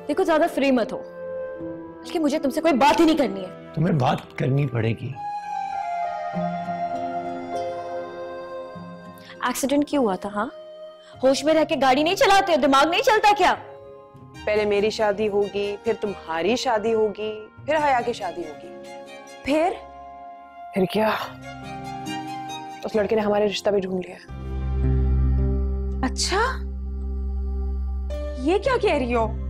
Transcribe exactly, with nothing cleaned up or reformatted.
देखो ज्यादा फ्री मत हो, बल्कि मुझे तुमसे कोई बात ही नहीं करनी है। तुम्हें बात करनी पड़ेगी। एक्सीडेंट क्यों हुआ था? हाँ, होश में रह के गाड़ी नहीं चलाते हो? दिमाग नहीं चलता क्या? पहले मेरी शादी होगी, फिर तुम्हारी शादी होगी, फिर हया की शादी होगी, फिर फिर क्या, उस लड़के ने हमारे रिश्ता भी ढूंढ लिया। अच्छा, ये क्या कह रही हो?